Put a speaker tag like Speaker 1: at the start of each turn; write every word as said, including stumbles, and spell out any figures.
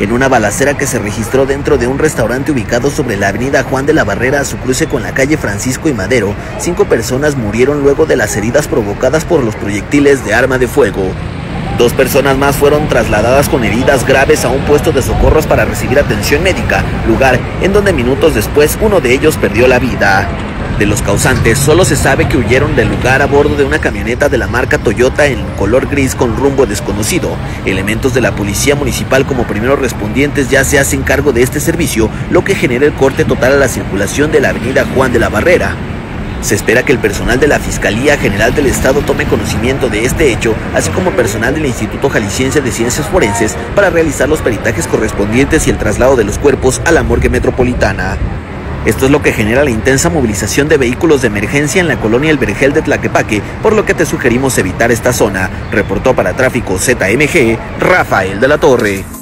Speaker 1: En una balacera que se registró dentro de un restaurante ubicado sobre la avenida Juan de la Barrera a su cruce con la calle Francisco y Madero, cinco personas murieron luego de las heridas provocadas por los proyectiles de arma de fuego. Dos personas más fueron trasladadas con heridas graves a un puesto de socorros para recibir atención médica, lugar en donde minutos después uno de ellos perdió la vida. De los causantes, solo se sabe que huyeron del lugar a bordo de una camioneta de la marca Toyota en color gris con rumbo desconocido. Elementos de la policía municipal como primeros respondientes ya se hacen cargo de este servicio, lo que genera el corte total a la circulación de la avenida Juan de la Barrera. Se espera que el personal de la Fiscalía General del Estado tome conocimiento de este hecho, así como personal del Instituto Jalisciense de Ciencias Forenses, para realizar los peritajes correspondientes y el traslado de los cuerpos a la morgue metropolitana. Esto es lo que genera la intensa movilización de vehículos de emergencia en la colonia El Vergel de Tlaquepaque, por lo que te sugerimos evitar esta zona. Reportó para Tráfico Z M G, Rafael de la Torre.